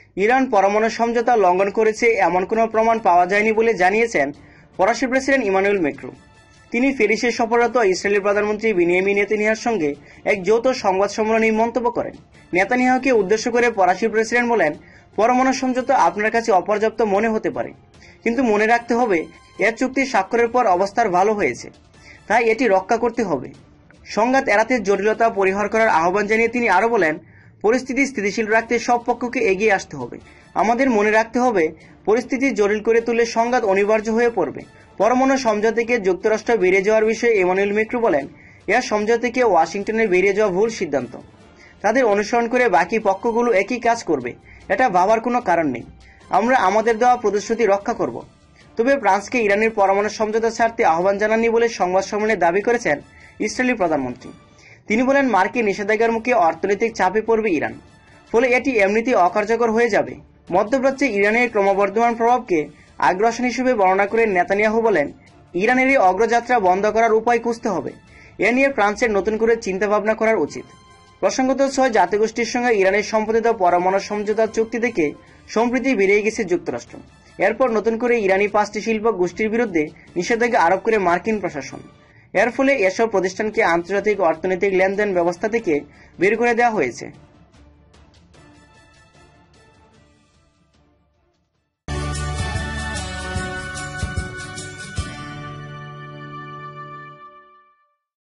Iran পরমাণু সমঝোতা লঙ্ঘন করেছে এমন কোনো প্রমাণ পাওয়া যায়নি বলে জানিয়েছেন ফরাসি প্রেসিডেন্ট ইমানুয়েল ম্যাক্রো। তিনি প্যারিসে সফররত ইসরায়েলি প্রধানমন্ত্রী বেনিয়ামিন নেতানিয়াহুর সঙ্গে এক যৌথ সংবাদ সম্মেলনে মন্তব্য করেন। নেতানিয়াহুকে উদ্দেশ্য করে ফরাসি প্রেসিডেন্ট বলেন, পরমাণু সমঝোতা আপনার কাছে অপর্যাপ্ত মনে হতে পারে, কিন্তু মনে রাখতে হবে এর চুক্তি স্বাক্ষরের পর অবস্থার ভালো হয়েছে, তাই এটি রক্ষা করতে হবে। সংঘাত এড়াতে জটিলতা পরিহার করার আহ্বান জানিয়ে তিনি আরও বলেন, পরিস্থিতি স্থিতিশীল রাখতে সব পক্ষকে এগিয়ে আসতে হবে। আমাদের মনে রাখতে হবে পরিস্থিতি জটিল করে তুললে সংঘাত অনিবার্য হয়ে পড়বে। পরমাণু সমঝোতা থেকে যুক্তরাষ্ট্র বেরিয়ে যাওয়ার বিষয়ে ইমানুয়েল ম্যাক্রো বলেন, এর সমঝোতা থেকে ওয়াশিংটনের বেরিয়ে যাওয়া ভুল সিদ্ধান্ত। তাদের অনুসরণ করে বাকি পক্ষগুলো একই কাজ করবে, এটা ভাবার কোনো কারণ নেই। আমরা আমাদের দেওয়া প্রতিশ্রুতি রক্ষা করব। তবে ফ্রান্সকে ইরানের পরমাণু সমঝোতা ছাড়তে আহ্বান জানাননি বলে সংবাদ সম্মেলনে দাবি করেছেন ইসরায়েলি প্রধানমন্ত্রী। তিনি বলেন, মার্কিন নিষেধাজ্ঞার মুখে অর্থনৈতিক চাপে পড়বে ইরান, ফলে এটি এমনিতেই অকার্যকর হয়ে যাবে। মধ্যপ্রাচ্যে ইরানের ক্রমবর্ধমান প্রভাবকে আগ্রাসন হিসেবে বর্ণনা করে নেতানিয়াহু বলেন, ইরানের এই অগ্রযাত্রা বন্ধ করার উপায় খুঁজতে হবে। এ নিয়ে ফ্রান্সের নতুন করে চিন্তাভাবনা করার উচিত। প্রসঙ্গত 6 জাতিগোষ্ঠীর সঙ্গে ইরানের সম্পাদিত পরমাণু সমঝোতার চুক্তি থেকে সম্প্রতি বেরিয়ে গেছে যুক্তরাষ্ট্র। এরপর নতুন করে ইরানি 5টি শিল্প গোষ্ঠীর বিরুদ্ধে নিষেধাজ্ঞা আরোপ করে মার্কিন প্রশাসন। এর ফলে এসব প্রতিষ্ঠানকে আন্তর্জাতিক অর্থনৈতিক লেনদেন ব্যবস্থা থেকে বের করে দেওয়া হয়েছে।